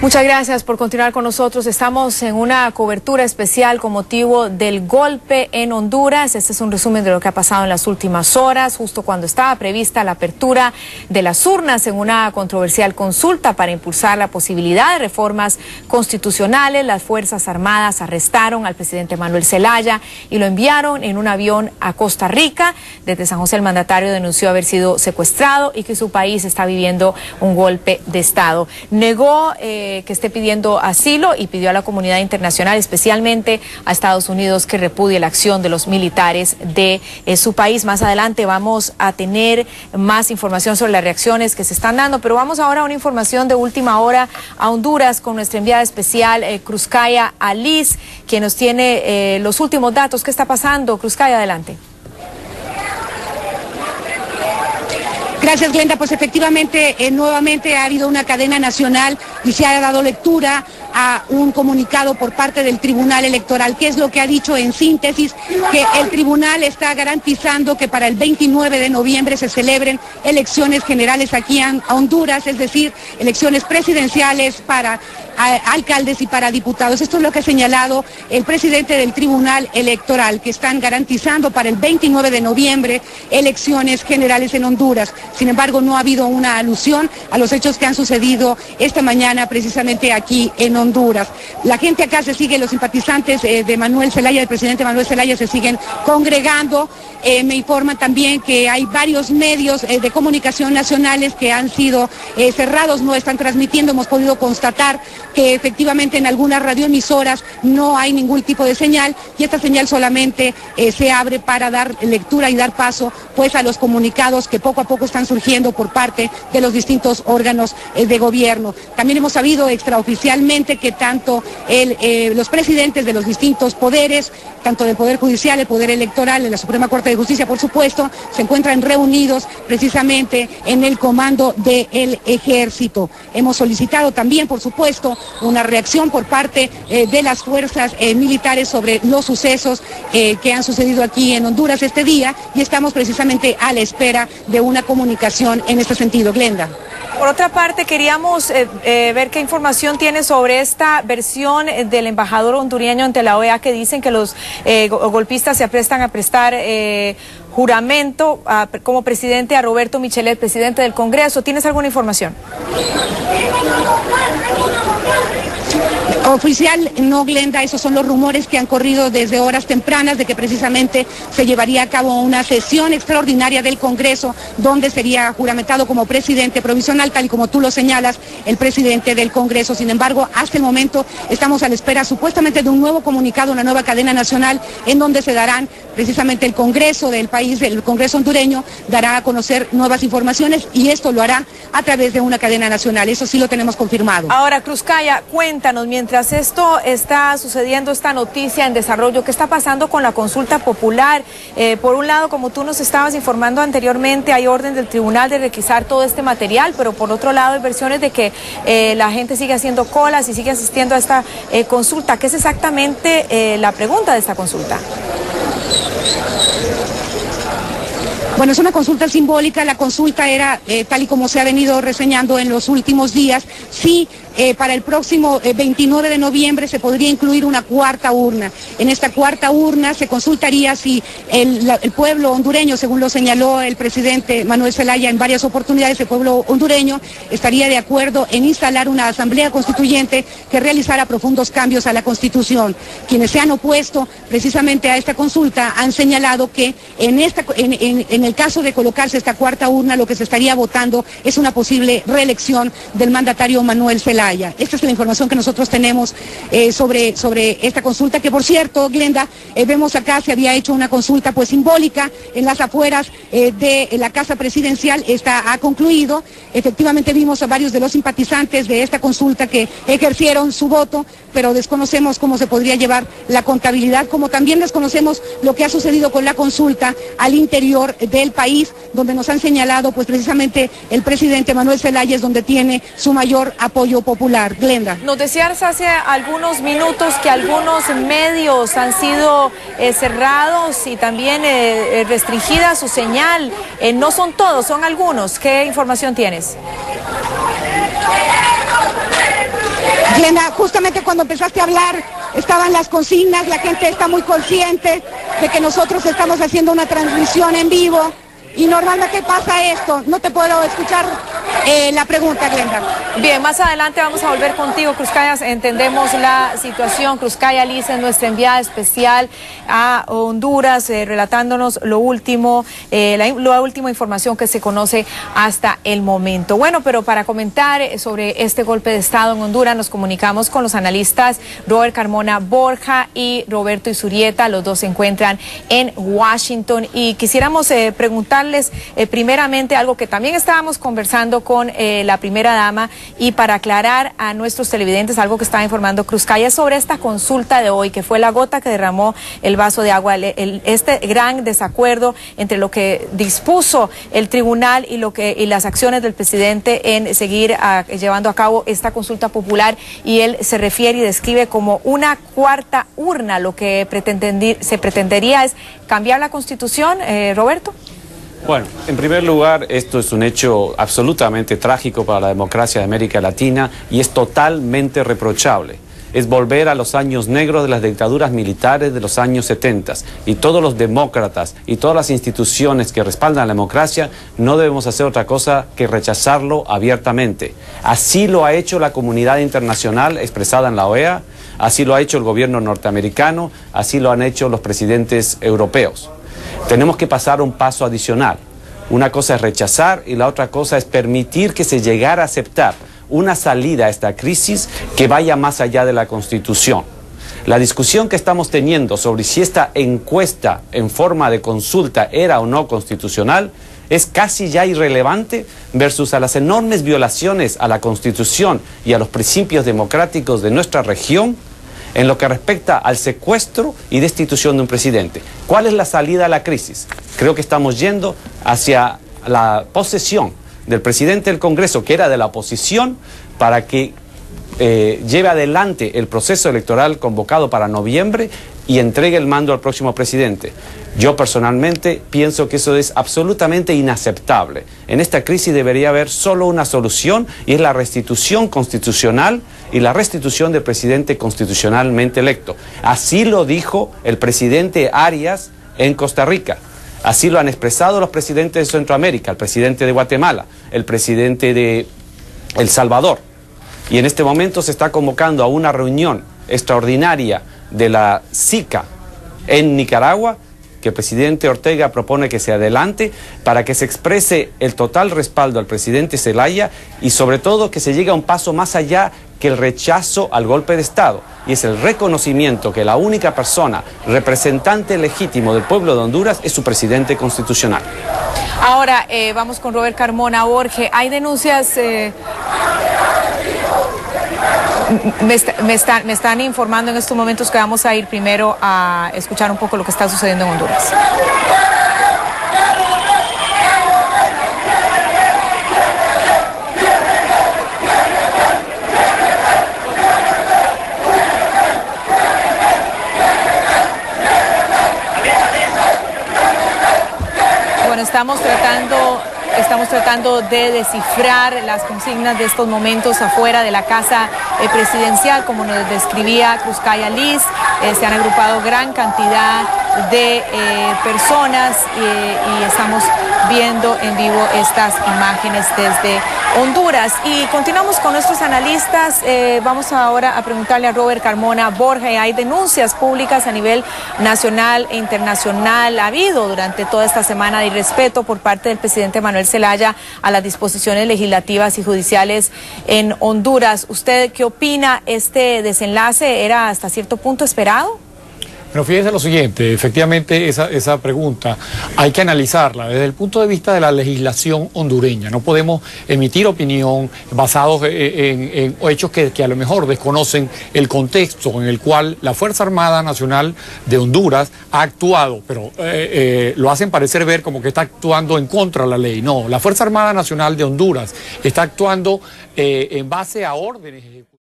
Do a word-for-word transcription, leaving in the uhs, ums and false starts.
Muchas gracias por continuar con nosotros. Estamos en una cobertura especial con motivo del golpe en Honduras. Este es un resumen de lo que ha pasado en las últimas horas, justo cuando estaba prevista la apertura de las urnas en una controversial consulta para impulsar la posibilidad de reformas constitucionales. Las Fuerzas Armadas arrestaron al presidente Manuel Zelaya y lo enviaron en un avión a Costa Rica. Desde San José el mandatario denunció haber sido secuestrado y que su país está viviendo un golpe de Estado. Negó eh, que esté pidiendo asilo y pidió a la comunidad internacional, especialmente a Estados Unidos, que repudie la acción de los militares de eh, su país. Más adelante vamos a tener más información sobre las reacciones que se están dando, pero vamos ahora a una información de última hora a Honduras con nuestra enviada especial, eh, Cruzcaya Aliz, quien nos tiene eh, los últimos datos. ¿Qué está pasando? Cruzcaya, adelante. Gracias, Glenda. Pues efectivamente, eh, nuevamente ha habido una cadena nacional y se ha dado lectura a un comunicado por parte del Tribunal Electoral. ¿Qué es lo que ha dicho en síntesis? Que el tribunal está garantizando que para el veintinueve de noviembre se celebren elecciones generales aquí en Honduras, es decir, elecciones presidenciales para a, alcaldes y para diputados. Esto es lo que ha señalado el presidente del Tribunal Electoral, que están garantizando para el veintinueve de noviembre elecciones generales en Honduras. Sin embargo, no ha habido una alusión a los hechos que han sucedido esta mañana precisamente aquí en Honduras. La gente acá se sigue, los simpatizantes eh, de Manuel Zelaya, del presidente Manuel Zelaya, se siguen congregando. Eh, me informan también que hay varios medios eh, de comunicación nacionales que han sido eh, cerrados, no están transmitiendo. Hemos podido constatar que efectivamente en algunas radioemisoras no hay ningún tipo de señal y esta señal solamente eh, se abre para dar lectura y dar paso pues a los comunicados que poco a poco están surgiendo por parte de los distintos órganos eh, de gobierno. También hemos sabido extraoficialmente que tanto el, eh, los presidentes de los distintos poderes, tanto del Poder Judicial, el Poder Electoral, en la Suprema Corte de Justicia, por supuesto, se encuentran reunidos precisamente en el comando del Ejército. Hemos solicitado también, por supuesto, una reacción por parte eh, de las fuerzas eh, militares sobre los sucesos eh, que han sucedido aquí en Honduras este día y estamos precisamente a la espera de una comunicación en este sentido. Glenda. Por otra parte, queríamos eh, eh, ver qué información tiene sobre esta versión del embajador hondureño ante la O E A, que dicen que los eh, golpistas se aprestan a prestar eh, juramento a, como presidente a Roberto Michelet, presidente del Congreso. ¿Tienes alguna información? Oficial, no, Glenda, esos son los rumores que han corrido desde horas tempranas de que precisamente se llevaría a cabo una sesión extraordinaria del Congreso donde sería juramentado como presidente provisional, tal y como tú lo señalas, el presidente del Congreso. Sin embargo, hasta el momento estamos a la espera supuestamente de un nuevo comunicado, una nueva cadena nacional en donde se darán precisamente el Congreso del país, el Congreso hondureño, dará a conocer nuevas informaciones y esto lo hará a través de una cadena nacional. Eso sí lo tenemos confirmado. Ahora, Cruzcaya, cuéntanos, mientras esto está sucediendo, esta noticia en desarrollo, ¿qué está pasando con la consulta popular? Eh, por un lado, como tú nos estabas informando anteriormente, hay orden del tribunal de requisar todo este material, pero por otro lado hay versiones de que eh, la gente sigue haciendo colas y sigue asistiendo a esta eh, consulta. ¿Qué es exactamente eh, la pregunta de esta consulta? Bueno, es una consulta simbólica. La consulta era, eh, tal y como se ha venido reseñando en los últimos días, sí, eh, para el próximo eh, veintinueve de noviembre se podría incluir una cuarta urna. En esta cuarta urna se consultaría si el, la, el pueblo hondureño, según lo señaló el presidente Manuel Zelaya en varias oportunidades, el pueblo hondureño estaría de acuerdo en instalar una asamblea constituyente que realizara profundos cambios a la Constitución. Quienes se han opuesto precisamente a esta consulta han señalado que en, esta, en, en, en el caso de colocarse esta cuarta urna, lo que se estaría votando es una posible reelección del mandatario Manuel Zelaya. Esta es la información que nosotros tenemos eh, sobre, sobre esta consulta, que por cierto, Glenda, eh, vemos acá se había hecho una consulta pues simbólica en las afueras eh, de la Casa Presidencial. Esta ha concluido. Efectivamente vimos a varios de los simpatizantes de esta consulta que ejercieron su voto, pero desconocemos cómo se podría llevar la contabilidad, como también desconocemos lo que ha sucedido con la consulta al interior del país, donde nos han señalado pues precisamente el presidente Manuel Zelaya es donde tiene su mayor apoyo popular. Glenda. Nos decías hace algunos minutos que algunos medios han sido eh, cerrados y también eh, restringida su señal. Eh, no son todos, son algunos. ¿Qué información tienes? Glenda, justamente cuando empezaste a hablar estaban las consignas, la gente está muy consciente de que nosotros estamos haciendo una transmisión en vivo y normalmente pasa esto, no te puedo escuchar eh, la pregunta, Glenda. Bien, más adelante vamos a volver contigo, Cruzcaya, entendemos la situación. Cruzcaya Liz es nuestra enviada especial a Honduras, eh, relatándonos lo último, eh, la, la última información que se conoce hasta el momento. Bueno, pero para comentar sobre este golpe de Estado en Honduras nos comunicamos con los analistas Robert Carmona Borja y Roberto Isurieta, los dos se encuentran en Washington y quisiéramos eh, preguntar Eh, primeramente algo que también estábamos conversando con eh, la primera dama y para aclarar a nuestros televidentes algo que estaba informando Cruzcaya sobre esta consulta de hoy que fue la gota que derramó el vaso de agua, el, el, este gran desacuerdo entre lo que dispuso el tribunal y, lo que, y las acciones del presidente en seguir a, llevando a cabo esta consulta popular y él se refiere y describe como una cuarta urna. Lo que se pretendería es cambiar la Constitución, eh, Roberto. Bueno, en primer lugar, esto es un hecho absolutamente trágico para la democracia de América Latina y es totalmente reprochable. Es volver a los años negros de las dictaduras militares de los años setenta y todos los demócratas y todas las instituciones que respaldan la democracia no debemos hacer otra cosa que rechazarlo abiertamente. Así lo ha hecho la comunidad internacional expresada en la O E A, así lo ha hecho el gobierno norteamericano, así lo han hecho los presidentes europeos. Tenemos que pasar un paso adicional. Una cosa es rechazar y la otra cosa es permitir que se llegara a aceptar una salida a esta crisis que vaya más allá de la Constitución. La discusión que estamos teniendo sobre si esta encuesta en forma de consulta era o no constitucional es casi ya irrelevante versus a las enormes violaciones a la Constitución y a los principios democráticos de nuestra región en lo que respecta al secuestro y destitución de un presidente. ¿Cuál es la salida a la crisis? Creo que estamos yendo hacia la posesión del presidente del Congreso, que era de la oposición, para que eh, lleve adelante el proceso electoral convocado para noviembre y entregue el mando al próximo presidente. Yo personalmente pienso que eso es absolutamente inaceptable. En esta crisis debería haber solo una solución y es la restitución constitucional y la restitución del presidente constitucionalmente electo. Así lo dijo el presidente Arias en Costa Rica. Así lo han expresado los presidentes de Centroamérica, el presidente de Guatemala, el presidente de El Salvador. Y en este momento se está convocando a una reunión extraordinaria de la S I C A en Nicaragua, que el presidente Ortega propone que se adelante para que se exprese el total respaldo al presidente Zelaya y sobre todo que se llegue a un paso más allá que el rechazo al golpe de Estado, y es el reconocimiento que la única persona representante legítimo del pueblo de Honduras es su presidente constitucional. Ahora eh, vamos con Robert Carmona Borge. Hay denuncias... Eh... Me, está, me, está, me están informando en estos momentos que vamos a ir primero a escuchar un poco lo que está sucediendo en Honduras. Bueno, estamos tratando... Estamos tratando de descifrar las consignas de estos momentos afuera de la casa eh, presidencial, como nos describía Cruzcaya Liz. Eh, se han agrupado gran cantidad de eh, personas eh, y estamos viendo en vivo estas imágenes desde Honduras. Y continuamos con nuestros analistas. Eh, vamos ahora a preguntarle a Robert Carmona Borja. Hay denuncias públicas a nivel nacional e internacional. Ha habido durante toda esta semana de irrespeto por parte del presidente Manuel Zelaya a las disposiciones legislativas y judiciales en Honduras. ¿Usted qué opina? ¿Este desenlace era hasta cierto punto esperado? Pero fíjese lo siguiente, efectivamente esa, esa pregunta hay que analizarla desde el punto de vista de la legislación hondureña. No podemos emitir opinión basados en, en, en hechos que, que a lo mejor desconocen el contexto en el cual la Fuerza Armada Nacional de Honduras ha actuado, pero eh, eh, lo hacen parecer ver como que está actuando en contra de la ley. No, la Fuerza Armada Nacional de Honduras está actuando eh, en base a órdenes ejecutivas.